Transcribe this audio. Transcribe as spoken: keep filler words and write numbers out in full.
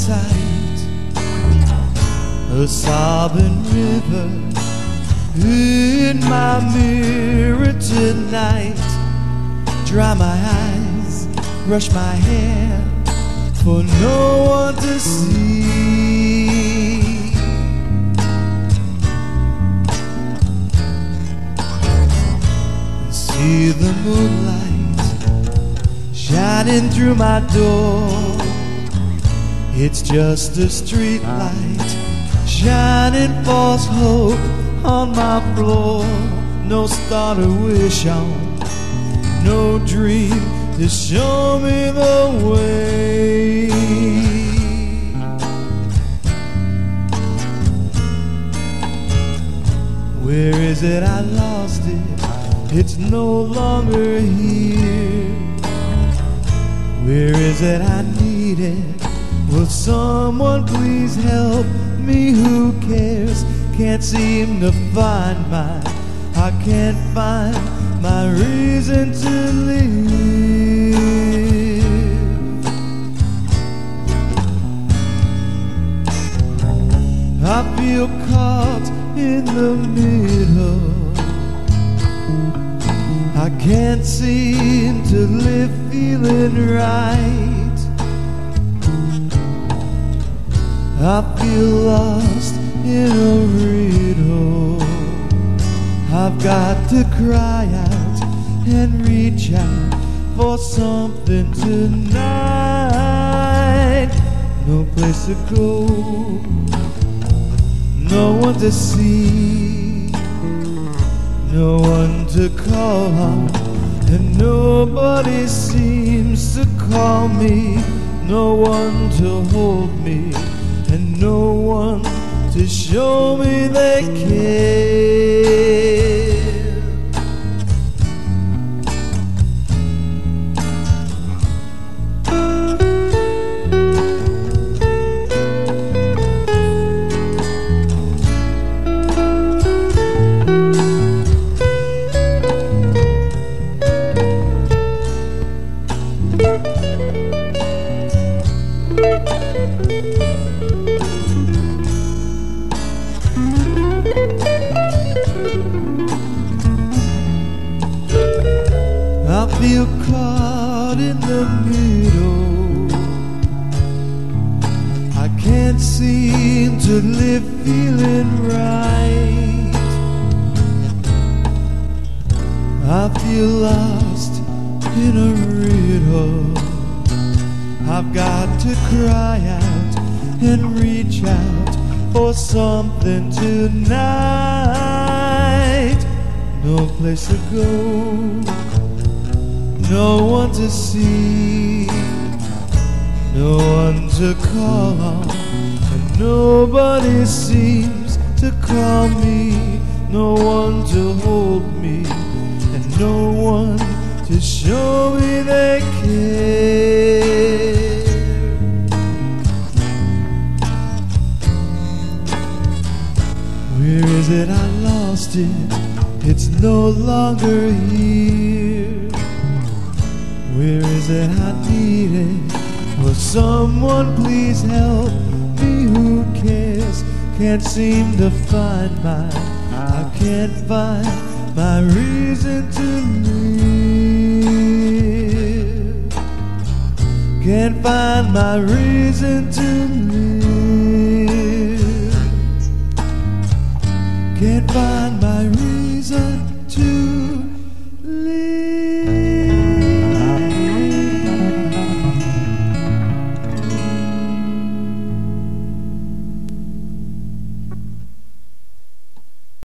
sight, a sobbing river in my mirror tonight. Dry my eyes, brush my hair, for no one to see. See the moonlight shining through my door. It's just a street light shining false hope on my floor. No star to wish on, no dream to show me the way. Where is it? I lost it, it's no longer here. Where is it? I need it, will someone please help me? Who cares? Can't seem to find mine, I can't find my reason to live. I feel caught in the middle, I can't seem to live feeling right. I feel lost in a riddle, I've got to cry out and reach out for something tonight. No place to go, no one to see, no one to call on, and nobody seems to call me. No one to hold me, and no one to show me they care. I feel caught in the middle, I can't seem to live feeling right. I feel lost in a riddle, I've got to cry out and reach out for something tonight. No place to go, no one to see, no one to call on, and nobody seems to call me. No one to hold me, and no one to show me they care. Where is it? I lost it, it's no longer here. Where is it? I need it, will someone please help me? Who cares? Can't seem to find mine, I can't find my reason to live. Can't find my reason to live. Can't find my